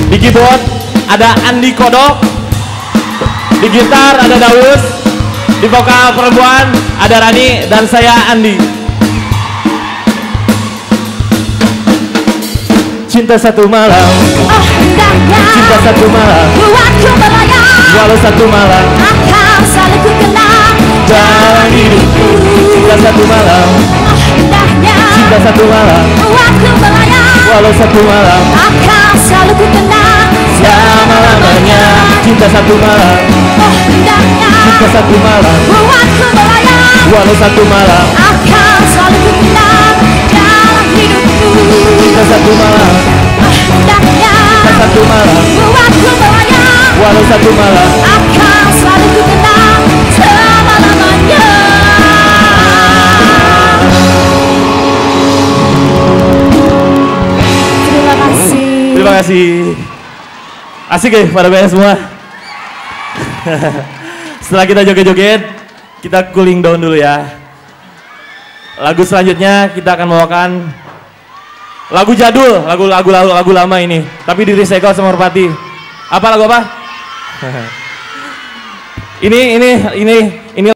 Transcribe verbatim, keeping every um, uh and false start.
Di keyboard ada Andi Kodok. Di gitar ada Daus. Di vokal perempuan ada Rani dan saya Andi. Cinta satu malam, oh indahnya cinta satu malam, buatku melayang, walau satu malam akan selalu ku kenang dalam hidupku. Cinta satu malam, oh indahnya cinta satu malam, buatku melayang, walau satu malam akan selalu ku kenang selama-lamanya. Cinta satu malam, oh indahnya cinta satu malam, buatku melayang, walau satu malam akan selalu ku kenang dalam hidupku. cinta satu malam, Oh indahnya cinta satu malam, buatku melayang, walau satu malam akan selalu ku kenang selama-lamanya. Terima kasih. Terima kasih. Asik ya pada beres semua. Setelah kita joget-joget, kita cooling down dulu ya. Lagu selanjutnya kita akan bawakan lagu jadul, lagu-lagu lagu, lagu lama ini, tapi di recycle sama Merpati. Apa lagu apa? ini ini ini ini